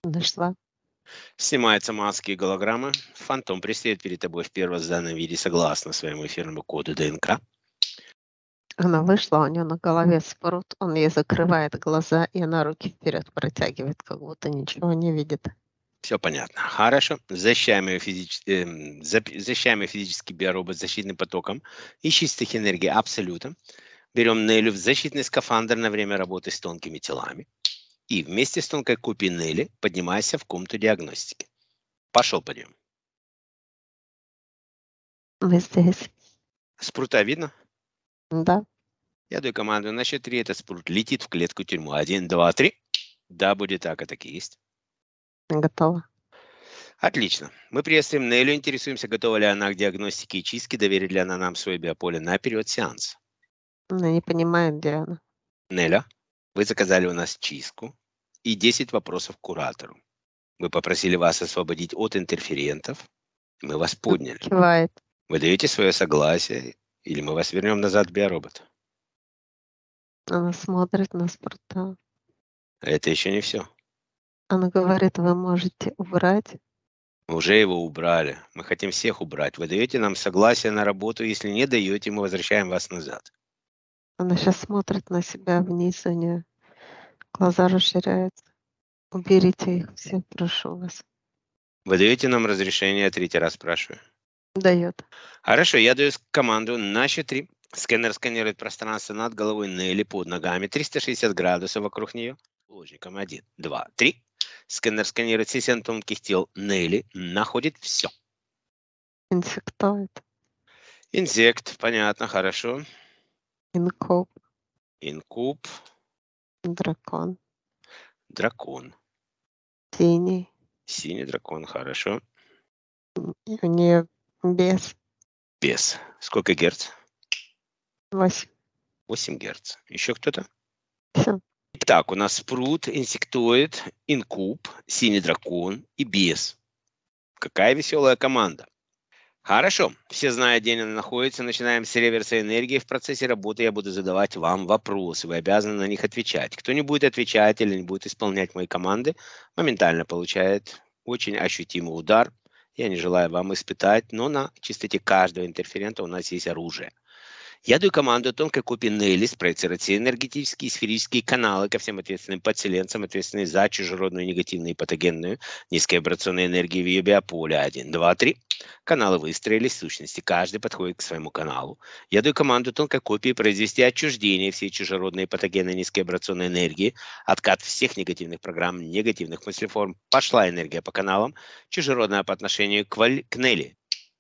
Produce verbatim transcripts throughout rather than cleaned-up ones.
Нашла. Снимаются маски и голограммы. Фантом предстает перед тобой в первозданном виде согласно своему эфирному коду ДНК. Она вышла, у нее на голове спрут, он ей закрывает глаза, и она руки вперед протягивает, как будто ничего не видит. Все понятно. Хорошо. Защищаем ее, физич... эм, зап- защищаем ее физический биоробот защитным потоком из чистых энергий абсолюта. Берем Нелю в защитный скафандр на время работы с тонкими телами. И вместе с тонкой копией Нелли поднимайся в комнату диагностики. Пошел подъем. Мы здесь. Спрута видно? Да. Я даю команду на счет три. Этот спрут летит в клетку тюрьму. Один, два, три. Да, будет так, это есть. Готова. Отлично. Мы приветствуем Нелю, интересуемся, готова ли она к диагностике и чистке, доверит ли она нам свое биополе на период сеанса. Она не понимает, где она. Неля, вы заказали у нас чистку и десять вопросов к куратору. Мы попросили вас освободить от интерферентов. Мы вас подняли. Кивает. Вы даете свое согласие, или мы вас вернем назад в биоробот? Она смотрит на спрута. Это еще не все. Она говорит, вы можете убрать. Мы уже его убрали. Мы хотим всех убрать. Вы даете нам согласие на работу. Если не даете, мы возвращаем вас назад. Она сейчас смотрит на себя вниз, у нее глаза расширяются. Уберите их все, прошу вас. Вы даете нам разрешение, третий раз спрашиваю. Дает. Хорошо, я даю команду на счет три. Сканер сканирует пространство над головой Нелли, под ногами, триста шестьдесят градусов вокруг нее. Ложником один, два, три. Сканер сканирует систему тонких тел Нелли, находит все. Инсектоид. Инсект, понятно, хорошо. Инкуб. Инкуб, Дракон. дракон. Синий. Синий дракон, хорошо. И у нее бес. Бес. Сколько герц? Восемь. восемь герц. Еще кто-то? Все. Итак, у нас спрут, инсектоид, инкуб, синий дракон и бес. Какая веселая команда. Хорошо, все знают, где она находится. Начинаем с реверса энергии. В процессе работы я буду задавать вам вопросы. Вы обязаны на них отвечать. Кто не будет отвечать или не будет исполнять мои команды, моментально получает очень ощутимый удар. Я не желаю вам испытать, но на чистоте каждого интерферента у нас есть оружие. Я даю команду тонкой копии Нелли спроецировать все энергетические и сферические каналы ко всем ответственным подселенцам, ответственные за чужеродную негативную и патогенную низковибрационную энергию в ее биополе. Один, два, три. Каналы выстроились, в сущности, каждый подходит к своему каналу. Я даю команду тонкой копии произвести отчуждение всей чужеродной и патогенной низковибрационной энергии, откат всех негативных программ, негативных мыслеформ. Пошла энергия по каналам, чужеродная по отношению к, Валь... к Нелли.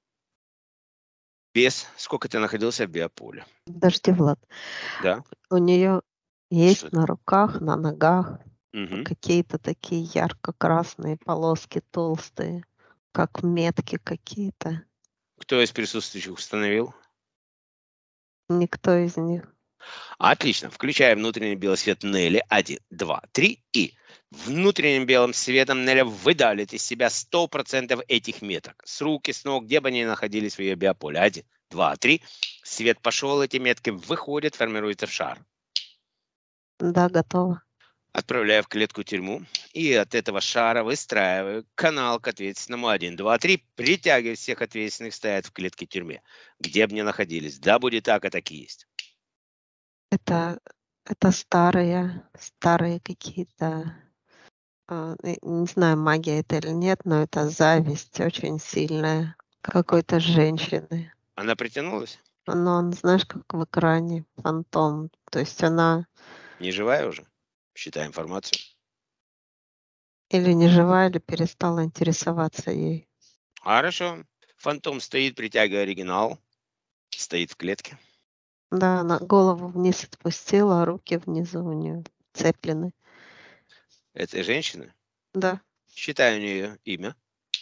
Без сколько ты находился в биополе? Подожди, Влад. Да. У нее есть Что на руках, на ногах Угу. какие-то такие ярко-красные полоски толстые, как метки какие-то. Кто из присутствующих установил? Никто из них. Отлично. Включаем внутренний белый свет Нелли. Один, два, три. И внутренним белым светом Нелли выдавливает из себя сто процентов этих меток. С руки, с ног, где бы они находились в ее биополе. Один, два, три. Свет пошел, эти метки выходят, формируется в шар. Да, готово. Отправляю в клетку тюрьму. И от этого шара выстраиваю канал к ответственному. Один, два, три. Притягиваю всех ответственных, стоят в клетке тюрьме. Где бы ни находились. Да, будет так, а так и есть. Это, это старые, старые какие-то, а, не не знаю, магия это или нет, но это зависть очень сильная какой-то женщины. Она притянулась? Но он, знаешь, как в экране фантом. То есть она Не живая уже? Считай информацию. или не живая, или перестала интересоваться ей. Хорошо. Фантом стоит, притягивая оригинал. Стоит в клетке. Да, она голову вниз отпустила, а руки внизу у нее цеплены. Этой женщины. Да, Считай у нее имя.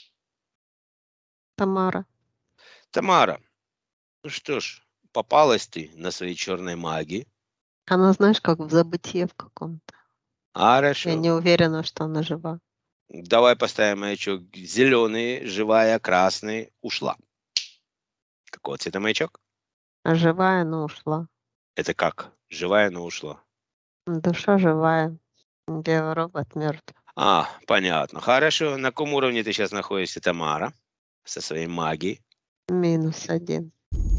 Тамара. Тамара. Ну что ж, попалась ты на своей черной магии. Она, знаешь, как в забытье в каком-то. Я Хорошо. не уверена, что она жива. Давай поставим маячок. Зеленый, живая, красный. Ушла. Какого цвета маячок? А живая, но ушла. Это как? Живая, но ушла. Душа живая. Биоробот мертв. А, понятно. Хорошо. На каком уровне ты сейчас находишься, Тамара, со своей магией? Минус один.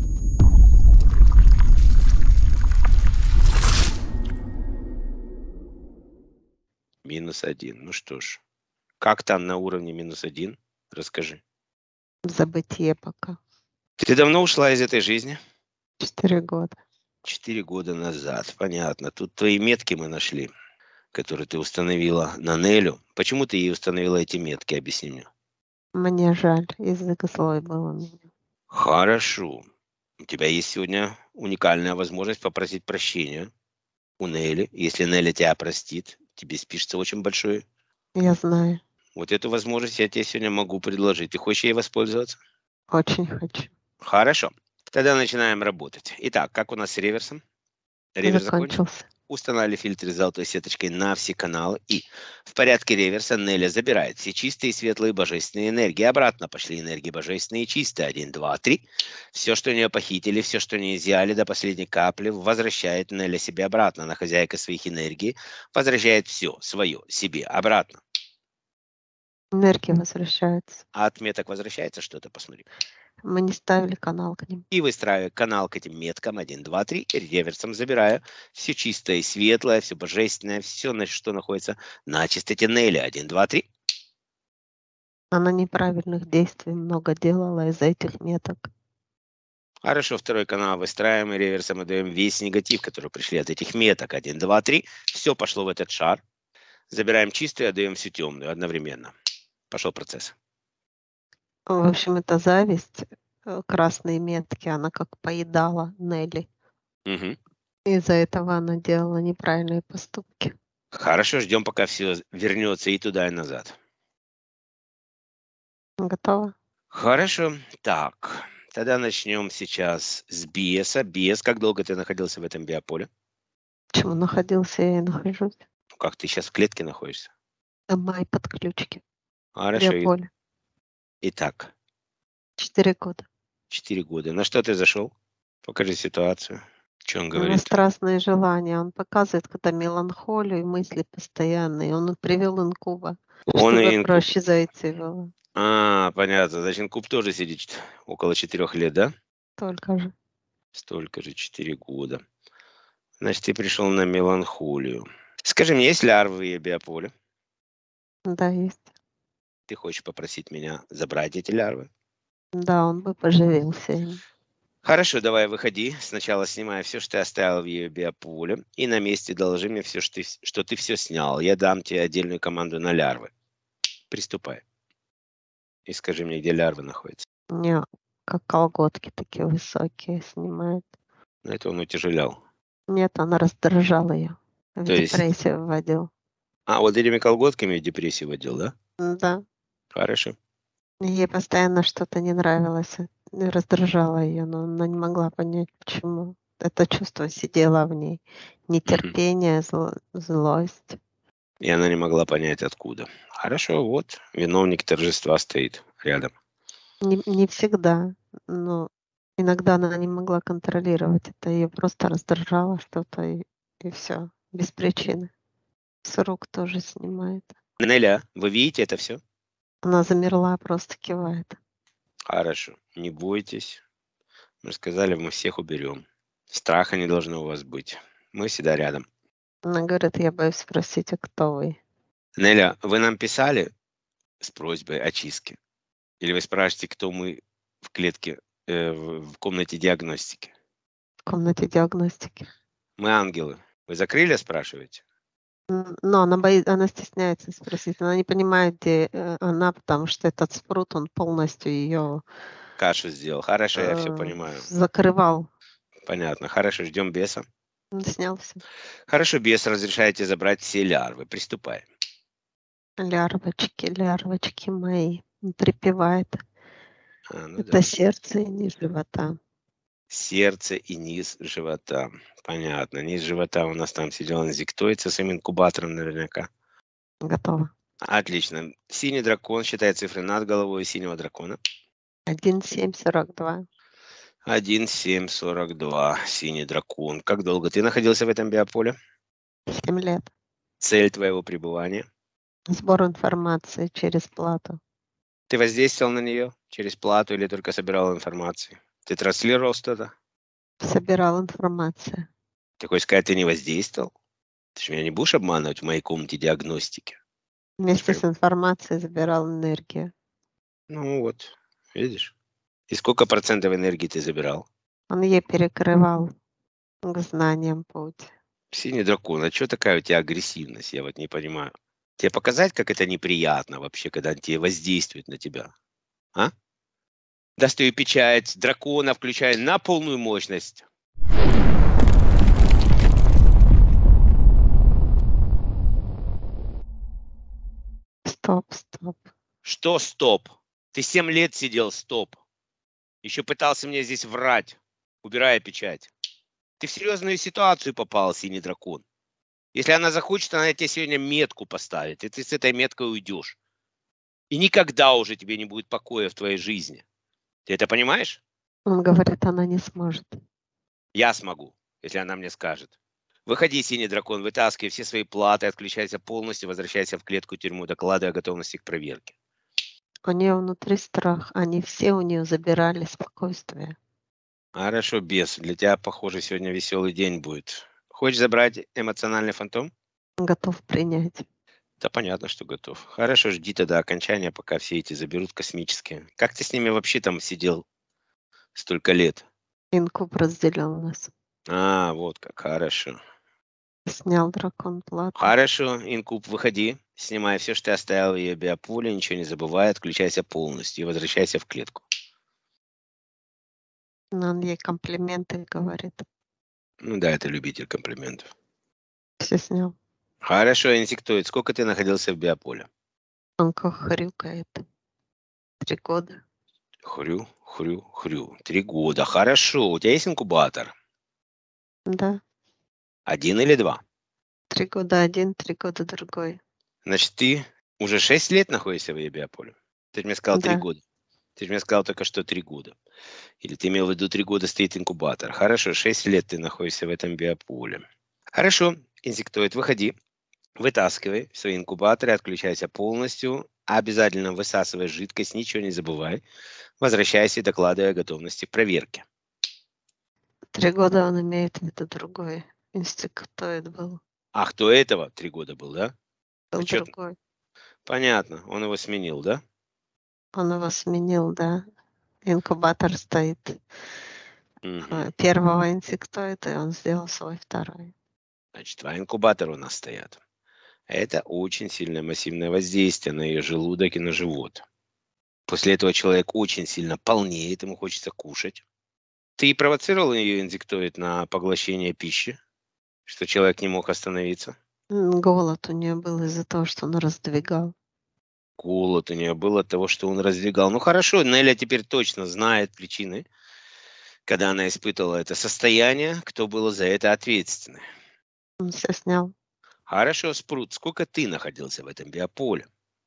Минус один. Ну что ж. Как там на уровне минус один? Расскажи. В забытие пока. Ты давно ушла из этой жизни? Четыре года. Четыре года назад. Понятно. Тут твои метки мы нашли, которые ты установила на Нелю. Почему ты ей установила эти метки? Объясни мне. Мне жаль, язык злой был у меня. Хорошо. У тебя есть сегодня уникальная возможность попросить прощения у Нелли. Если Нелли тебя простит, тебе спишется очень большое. Я знаю. Вот эту возможность я тебе сегодня могу предложить. Ты хочешь ей воспользоваться? Очень хочу. Хорошо. Тогда начинаем работать. Итак, как у нас с реверсом? Реверс закончен. Закончился. Устанавливали фильтры с золотой сеточкой на все каналы. И в порядке реверса Неля забирает все чистые, светлые, божественные энергии. Обратно пошли энергии божественные и чистые. Один, два, три. Все, что у нее похитили, все, что не изъяли до последней капли, возвращает Неля себе обратно. Она хозяйка своих энергий. Возвращает все свое себе обратно. Энергия возвращается. А от меток возвращается что-то? Посмотри. Мы не ставили канал к ним. И выстраивая канал к этим меткам один, два, три, реверсом забирая все чистое и светлое, все божественное, все, что находится на чистоте Нелли. один, два, три. Она неправильных действий много делала из-за этих меток. Хорошо, второй канал выстраиваем и реверсом отдаем весь негатив, который пришли от этих меток. один, два, три. Все пошло в этот шар. Забираем чистую и отдаем всю темную одновременно. Пошел процесс. В общем, это зависть. Красные метки, она как поедала Нелли. Угу. Из-за этого она делала неправильные поступки. Хорошо, ждем, пока все вернется и туда, и назад. Готово? Хорошо. Так, тогда начнем сейчас с биеса. Биес, как долго ты находился в этом биополе? Почему находился я и нахожусь? Ну, как ты сейчас в клетке находишься? Это мои подключки. Хорошо. И- Биополе. Итак, Четыре года. четыре года. На что ты зашел? Покажи ситуацию. Что он У него говорит? страстные желания. Он показывает, когда меланхолию и мысли постоянные. Он привел инкуба, Он чтобы и инкуб. проще зайти было. А, понятно. Значит, инкуб тоже сидит около четырех лет, да? Только же. Столько же, четыре года. Значит, ты пришел на меланхолию. Скажи мне, есть лярвы в биополе? Да, есть. Ты хочешь попросить меня забрать эти лярвы? Да, он бы поживился им. Хорошо, давай выходи. Сначала снимай все, что ты оставил в ее биополе. И на месте доложи мне все, что ты, что ты все снял. Я дам тебе отдельную команду на лярвы. Приступай. И скажи мне, где лярвы находятся. Не, как колготки такие высокие снимает. Но это он утяжелял. Нет, он раздражал ее. В То есть- депрессию вводил. А, вот этими колготками в депрессию водил, да? Да. Хорошо. Ей постоянно что-то не нравилось, и раздражало ее, но она не могла понять, почему. Это чувство сидело в ней. Нетерпение, зло- злость. И она не могла понять, откуда. Хорошо, вот. Виновник торжества стоит рядом. Не, не всегда, но иногда она не могла контролировать это. Ее просто раздражало что-то, и, и все. Без причины. С рук тоже снимает. Неля, вы видите это все? Она замерла, просто кивает. Хорошо. Не бойтесь. Мы сказали, мы всех уберем. Страха не должно у вас быть. Мы всегда рядом. Она говорит, я боюсь спросить, а кто вы? Неля, вы нам писали с просьбой очистки? Или вы спрашиваете, кто мы в клетке, э, в в комнате диагностики? В комнате диагностики. Мы ангелы. Вы закрыли, спрашиваете? М, Но она боит, она стесняется спросить. Она не понимает, где э, она, потому что этот спрут, он полностью ее Кашу сделал. Хорошо, я все понимаю. закрывал. Понятно. Хорошо, ждем беса. Он снялся. Хорошо, бес, разрешаете забрать все лярвы. Приступаем. Лярвочки, лярвочки мои. Он припевает. А, ну Это да. сердце и низ живота. Сердце и низ живота. Понятно. Низ живота у нас там сидел инсектоид со своим инкубатором наверняка. Готово. Отлично. Синий дракон, считай цифры над головой синего дракона. Один семь сорок два. один семь сорок два. Синий дракон. Как долго ты находился в этом биополе? Семь лет. Цель твоего пребывания? Сбор информации через плату. Ты воздействовал на нее через плату или только собирал информацию? Ты транслировал что-то? Собирал информацию. Ты хочешь сказать, ты не воздействовал? Ты же меня не будешь обманывать в моей комнате диагностики? Вместе Теперь- с информацией забирал энергию. Ну вот, видишь? И сколько процентов энергии ты забирал? Он ей перекрывал к знаниям путь. Синий дракон, а что такая у тебя агрессивность? Я вот не понимаю. Тебе показать, как это неприятно вообще, когда тебе воздействует на тебя? А? Достаю печать дракона, включаю на полную мощность. Стоп, стоп. Что стоп? Ты семь лет сидел стоп. Еще пытался мне здесь врать, убирая печать. Ты в серьезную ситуацию попал, синий дракон. Если она захочет, она тебе сегодня метку поставит, и ты с этой меткой уйдешь. И никогда уже тебе не будет покоя в твоей жизни. Ты это понимаешь? Он говорит, она не сможет. Я смогу, если она мне скажет. Выходи, синий дракон, вытаскивай все свои платы, отключайся полностью, возвращайся в клетку тюрьму, докладывай о готовности к проверке. У нее внутри страх. Они все у нее забирали спокойствие. Хорошо, бес. Для тебя, похоже, сегодня веселый день будет. Хочешь забрать эмоциональный фантом? Готов принять. Да понятно, что готов. Хорошо, жди тогда окончания, пока все эти заберут космические. Как ты с ними вообще там сидел столько лет? Инкуб разделил нас. А, вот как, хорошо. Снял дракон плату. Хорошо, инкуб, выходи. Снимай все, что ты оставил в ее биополе, ничего не забывай, отключайся полностью и возвращайся в клетку. Он ей комплименты говорит. Ну да, это любитель комплиментов. Все снял. Хорошо, инсектоид, сколько ты находился в биополе? Он как хрюкает. Три года. Хрю, хрю, хрю. Три года. Хорошо. У тебя есть инкубатор? Да. Один или два? Три года один, три года другой. Значит, ты уже шесть лет находишься в ее биополе? Ты же мне сказал три Да. года. Ты же мне сказал только что три года. Или ты имел в виду три года стоит инкубатор. Хорошо, шесть лет ты находишься в этом биополе. Хорошо, инсектоид, выходи. Вытаскивай свои инкубаторы, отключайся полностью. Обязательно высасывай жидкость, ничего не забывай. Возвращайся и докладывай о готовности к проверке. Три года он имеет в виду другой. Инстинктоид был. А кто этого три года был, да? Был А чё ты- другой. Понятно, он его сменил, да? Он его сменил, да. Инкубатор стоит Мгм. э, первого инсектоида, и он сделал свой второй. Значит, два инкубатора у нас стоят. Это очень сильное массивное воздействие на ее желудок и на живот. После этого человек очень сильно полнеет, ему хочется кушать. Ты провоцировал ее инсектоид на поглощение пищи, что человек не мог остановиться? М, Голод у нее был из-за того, что он раздвигал. Голод у нее был от того, что он раздвигал. Ну хорошо, Неля теперь точно знает причины, когда она испытывала это состояние, кто был за это ответственный. Он все снял. Хорошо, Спрут, сколько ты находился в этом биополе?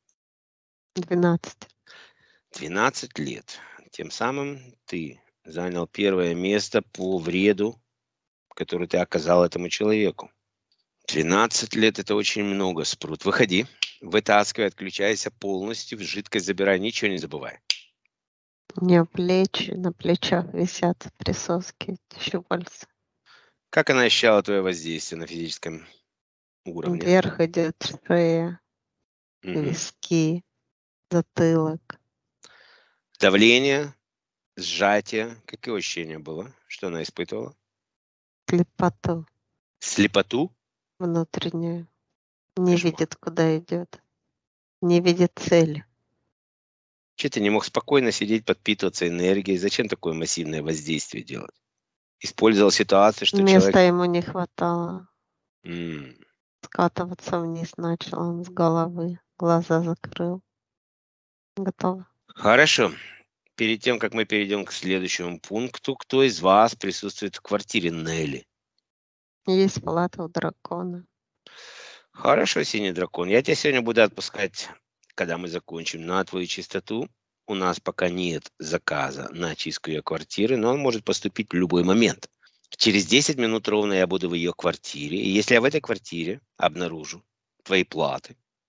Двенадцать. двенадцать лет. Тем самым ты занял первое место по вреду, который ты оказал этому человеку. двенадцать лет – это очень много, Спрут. Выходи, вытаскивай, отключайся полностью, жидкость забирай, ничего не забывай. У нее плечи, на плечах висят присоски, щупальца. Как она ощущала твое воздействие на физическом уровне? Вверх идет шея, Мгм. виски, затылок. Давление, сжатие. Какое ощущение было? Что она испытывала? Слепоту Слепоту? внутреннюю. Не Кошмар. видит, куда идет. Не видит цели. Че ты не мог спокойно сидеть, подпитываться энергией? Зачем такое массивное воздействие делать? Использовал ситуацию, что человек... Места ему не хватало. М, Скатываться вниз начал он с головы. Глаза закрыл. Готово. Хорошо. Перед тем, как мы перейдем к следующему пункту, кто из вас присутствует в квартире Нелли? Есть палата у дракона. Хорошо, синий дракон. Я тебя сегодня буду отпускать, когда мы закончим, на твою чистоту. У нас пока нет заказа на чистку ее квартиры, но он может поступить в любой момент. Через десять минут ровно я буду в ее квартире. И если я в этой квартире обнаружу твои платы,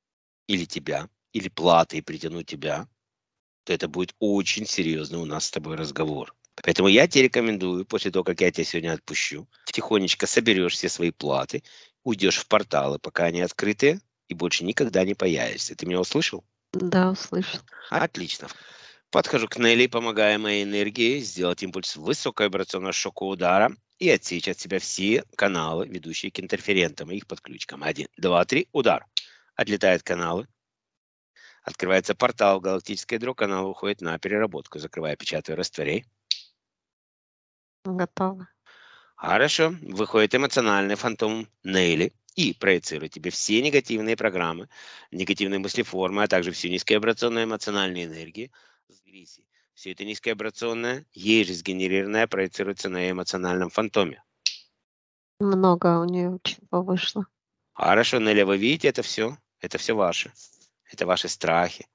или тебя, или платой притянуть тебя, то это будет очень серьезный у нас с тобой разговор. Поэтому я тебе рекомендую, после того, как я тебя сегодня отпущу, тихонечко соберешь все свои платы, уйдешь в порталы, пока они открыты, и больше никогда не появишься. Ты меня услышал? Да, услышал. Отлично. Подхожу к Нелли, помогая моей энергии сделать импульс высоковибрационного шока удара и отсечь от себя все каналы, ведущие к интерферентам и их подключкам. Один, два, три, удар. Отлетают каналы. Открывается портал в галактическое ядро, канал уходит на переработку. Закрывая, печатаю, растворяй. Готово. Хорошо. Выходит эмоциональный фантом Нейли и проецирует тебе все негативные программы, негативные мыслеформы, а также всю низковибрационную эмоциональную энергию. Все это низковибрационное, ей же сгенерированное, проецируется на эмоциональном фантоме. Много у нее чего вышло. Хорошо, Нелли, вы видите это все? Это все ваше. Это ваши страхи.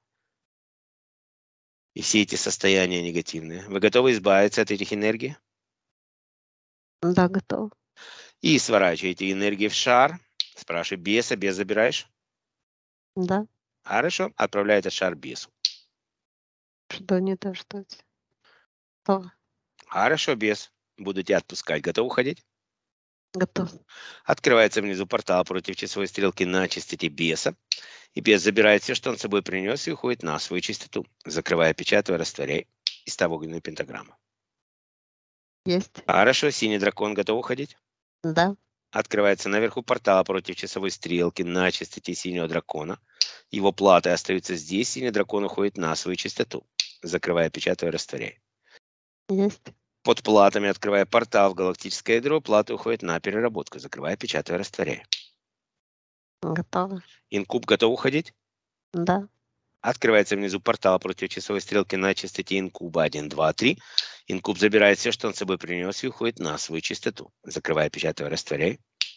И все эти состояния негативные. Вы готовы избавиться от этих энергий? Да, готов. И сворачиваете энергии в шар. Спрашивай беса, бес забираешь? Да. Хорошо, отправляй этот шар бесу. Жду не дождусь. Готово. Хорошо, бес. Буду тебя отпускать. Готов уходить? Готов. Открывается внизу портал против часовой стрелки на частоте беса. И бес забирает все, что он с собой принес, и уходит на свою частоту. Закрывая, печатая, растворяй. И ставь огненную пентаграмму. Есть. Хорошо, синий дракон готов уходить? Да. Открывается наверху портал против часовой стрелки на частоте синего дракона. Его платы остаются здесь, синий дракон уходит на свою частоту. Закрывая, печатая, растворяй. Есть. Под платами, открывая портал в галактическое ядро, платы уходят на переработку. Закрывая, печатая, растворяй. Готово. Инкуб готов уходить? Да. Открывается внизу портал против часовой стрелки на частоте инкуба один, два, три. Инкуб забирает все, что он с собой принес, и уходит на свою частоту. Закрывая, печатая, растворяй.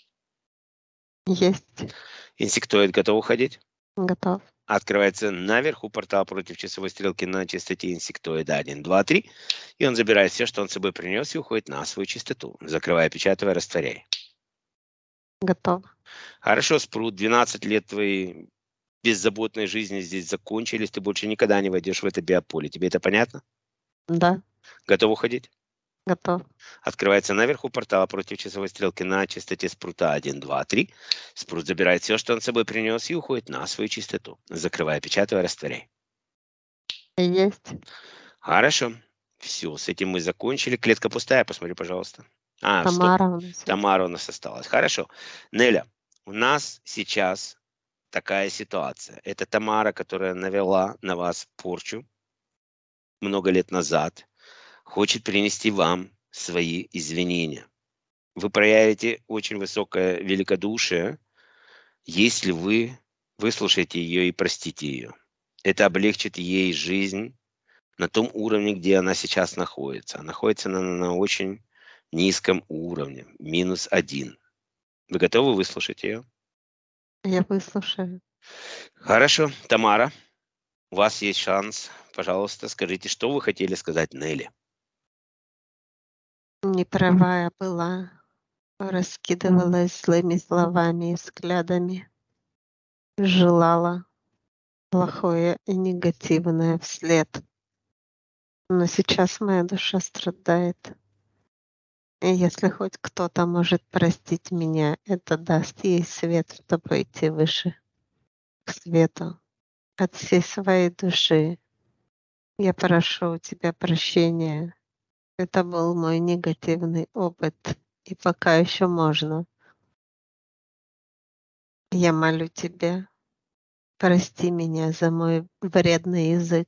Есть. Инсектоид готов уходить? Готов. Открывается наверху портал против часовой стрелки на частоте инсектоида один, два, три. И он забирает все, что он с собой принес, и уходит на свою частоту. Закрывая, печатая, растворяй. Готов. Хорошо, Спрут, двенадцать лет твоей беззаботной жизни здесь закончились. Ты больше никогда не войдешь в это биополе. Тебе это понятно? Да. Готов уходить? Готов. Открывается наверху портал против часовой стрелки на частоте Спрута один, два, три. Спрут забирает все, что он с собой принес, и уходит на свою частоту. Закрывая, печатая, растворяй. Есть. Хорошо. Все, с этим мы закончили. Клетка пустая, посмотри, пожалуйста. А, стоп. Тамара у нас. Тамара у нас осталась. Хорошо. Неля, у нас сейчас такая ситуация. Это Тамара, которая навела на вас порчу много лет назад, хочет принести вам свои извинения. Вы проявите очень высокое великодушие, если вы выслушаете ее и простите ее. Это облегчит ей жизнь на том уровне, где она сейчас находится. Она находится на, на очень низком уровне, минус один. Вы готовы выслушать ее? Я выслушаю. Хорошо. Тамара, у вас есть шанс. Пожалуйста, скажите, что вы хотели сказать Нелли? Не права я была. Раскидывалась злыми словами и взглядами. Желала плохое и негативное вслед. Но сейчас моя душа страдает. И если хоть кто-то может простить меня, это даст ей свет, чтобы идти выше, к свету. От всей своей души я прошу у тебя прощения. Это был мой негативный опыт, и пока еще можно. Я молю тебя, прости меня за мой вредный язык.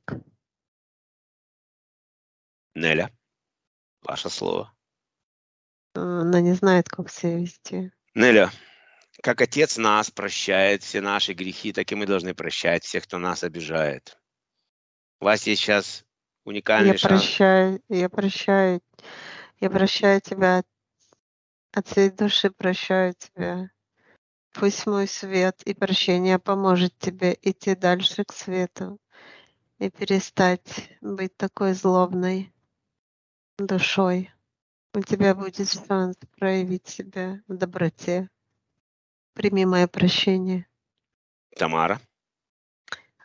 Неля, ваше слово. Она не знает, как себя вести. Неля, как Отец нас прощает все наши грехи, так и мы должны прощать всех, кто нас обижает. У вас есть сейчас уникальный Я шанс. прощаю, я прощаю, я прощаю тебя от всей души, прощаю тебя. Пусть мой свет и прощение поможет тебе идти дальше к свету и перестать быть такой злобной душой. У тебя будет шанс проявить себя в доброте. Прими мое прощение. Тамара,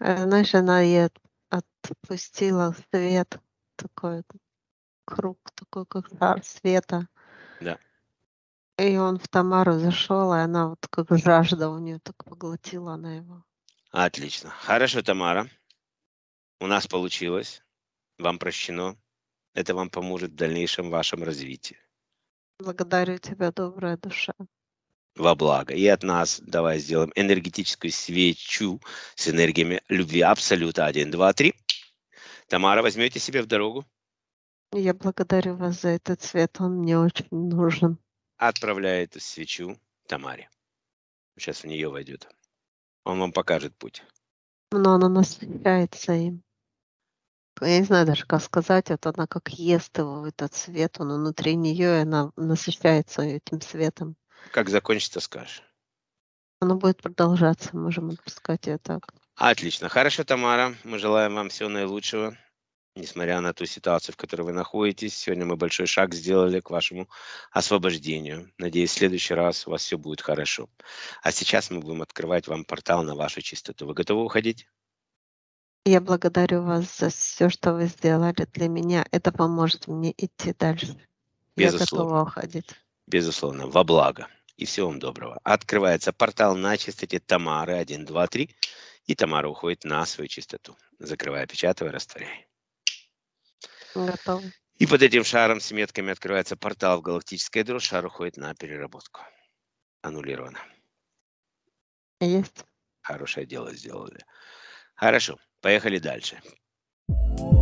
Э, знаешь, она ей от отпустила свет, такой вот круг, такой как шар света. Да. И он в Тамару зашел, и она вот как жажда у нее так поглотила она его. Отлично. Хорошо, Тамара. У нас получилось. Вам прощено. Это вам поможет в дальнейшем вашем развитии. Благодарю тебя, добрая душа. Во благо. И от нас давай сделаем энергетическую свечу с энергиями любви абсолюта. Один, два, три. Тамара, возьмете себе в дорогу? Я благодарю вас за этот цвет, он мне очень нужен. Отправляю эту свечу Тамаре. Сейчас в нее войдет. Он вам покажет путь. Но она насыщается им. Я не знаю даже, как сказать, вот она как ест его, этот свет, он внутри нее, и она насыщается этим светом. Как закончится, скажешь. Оно будет продолжаться, можем отпускать ее так. Отлично. Хорошо, Тамара. Мы желаем вам всего наилучшего. Несмотря на ту ситуацию, в которой вы находитесь, сегодня мы большой шаг сделали к вашему освобождению. Надеюсь, в следующий раз у вас все будет хорошо. А сейчас мы будем открывать вам портал на вашу чистоту. Вы готовы уходить? Я благодарю вас за все, что вы сделали для меня. Это поможет мне идти дальше. Я Безусловно. готова уходить. Безусловно. Во благо. И всего вам доброго. Открывается портал на чистоте Тамары. Один, два, три. И Тамара уходит на свою чистоту. Закрывая, печатая, растворяй. Готова. И под этим шаром с метками открывается портал в галактическое ядро. Шар уходит на переработку. Аннулировано. Есть. Хорошее дело сделали. Хорошо, поехали дальше.